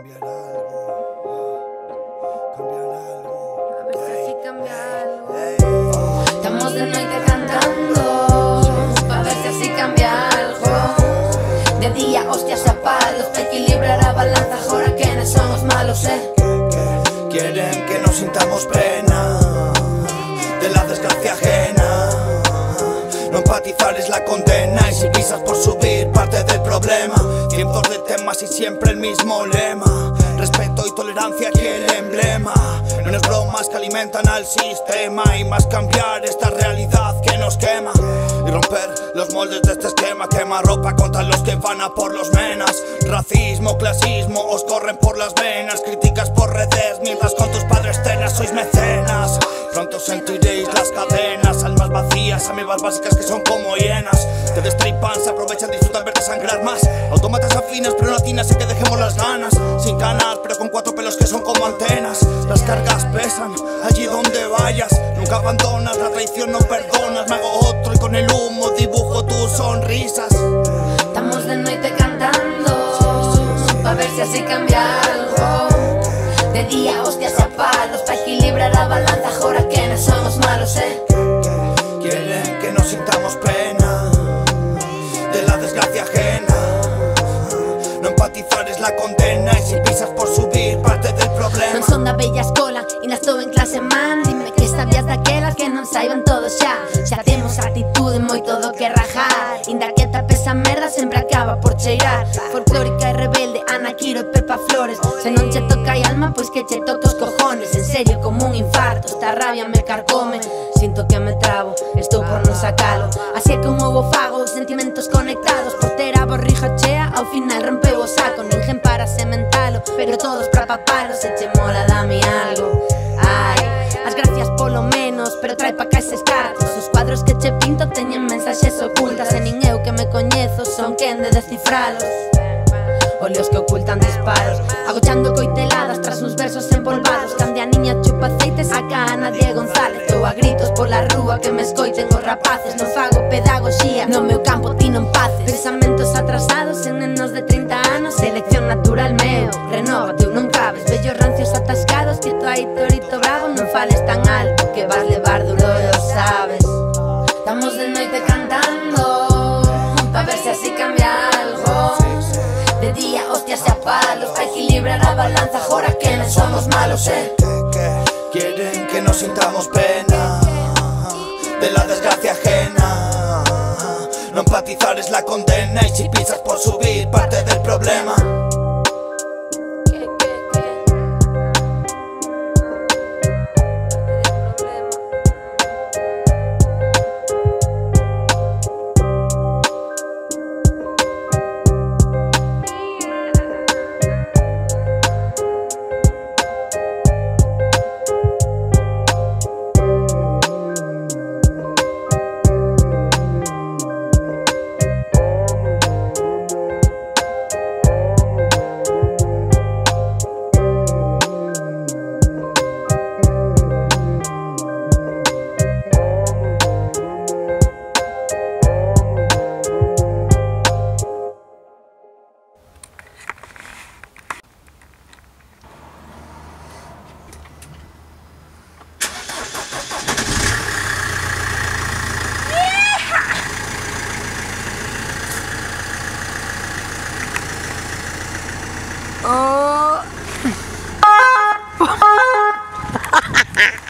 cambiar algo, A ver si así cambia algo. Estamos de noite cantando pa' ver si así cambia algo. De día hostias a palos pa' equilibrar a balanza. Ahora que no somos malos, Quieren que no sintamos pena de la desgracia ajena. No empatizar es la condena, y si pisas por subir parte del problema. Cientos de temas y siempre el mismo lema: respeto y tolerancia, aquí el emblema. Menos bromas que alimentan al sistema, y más cambiar esta realidad que nos quema. Y romper los moldes de este esquema. Quema ropa contra los que van a por los menas. Racismo, clasismo, os corren por las venas. Críticas por redes, mientras con tus padres cenas. Sois mecenas, pronto sentiréis las cadenas. Almas vacías, amebas básicas que son como hienas. Te destripan, se aprovechan, disfrutan verte sangrar más. Autómatas afinas, pero latinas, sé que dejemos las ganas. Sin ganas, pero con cuatro pelos que son como antenas. Las cargas pesan, allí donde vayas. Nunca abandonas, la traición no perdonas. Me hago otro y con el humo dibujo tus sonrisas. estamos de noite cantando pa' ver si así cambia algo. De día hostias a palos pa' equilibrar la balanza. Ahora que no somos malos, Quieren que no sintamos pena de la desgracia ajena. No empatizar es la condena, y si pisas por subir parte del problema. Non son da bella escola e na estou en clase, man. Dime que sabías daquelas que non saiban todos xa. Xa temos actitude moito do que rajar. Inda que tapes a merda sempre acaba por cheirar. Folclórica e rebelde, Ana Quiro e Pepa Flores. Se non che toca a alma, pois que che toque os cojones. En serio, como un infarto, esta rabia me carcome. Sinto que me trabo, estou por non sacalo. Así é que un ovo fago, sentimentos conectados. Por ter a borrija chea, ao final rompeu o saco. Ninguén para sementalo, pero todos pra papalo. Se che mola, dame algo. Ai, as gracias polo menos, pero trae pa cá eses cartos. Os cuadros que che pinto teñen mensaxes ocultas. E nin eu que me coñezo son quen de descifralos. Oleos que ocultan disparos, agochando coiteladas tras uns versos empolvados. Cande a niña chupa aceite, saca a Nadia González. Tô a gritos pola rúa que me escoiten os rapaces. Non fago pedagogía, no meu campo ti non paces. Pensamentos atrasados en nenos de 30 anos. Selección natural meu, renóvate ou non cabes. Vellos rancios atascados, quieto aí torito bravo. Non fales tan alto que vas levar duro e o sabes. Estamos de noite cantando pa' ver si así cambia algo. De día hostias e a palos pa' equilibrar a balanza. Ahora que no somos malos, Quieren que no sintamos pena de la desgracia ajena. No empatizar es la condena, y si pisas por subir parte del problema. Oh.